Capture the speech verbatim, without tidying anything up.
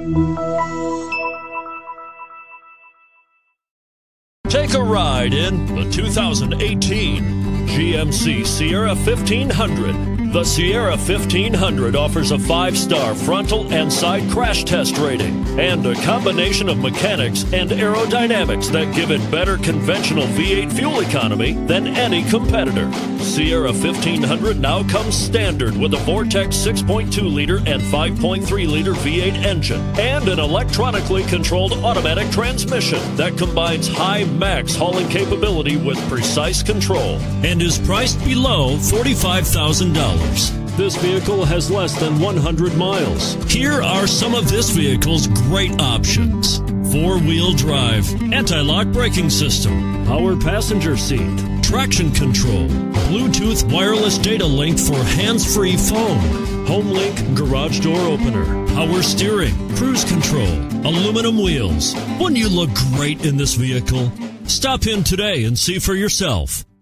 Take a ride in the two thousand eighteen G M C Sierra fifteen hundred. The Sierra fifteen hundred offers a five-star frontal and side crash test rating and a combination of mechanics and aerodynamics that give it better conventional V eight fuel economy than any competitor. Sierra fifteen hundred now comes standard with a Vortex six point two liter and five point three liter V eight engine and an electronically controlled automatic transmission that combines high max hauling capability with precise control and is priced below forty-five thousand dollars. This vehicle has less than one hundred miles. Here are some of this vehicle's great options: four-wheel drive, anti-lock braking system, power passenger seat, traction control, Bluetooth wireless data link for hands-free phone, HomeLink garage door opener, power steering, cruise control, aluminum wheels. Wouldn't you look great in this vehicle? Stop in today and see for yourself.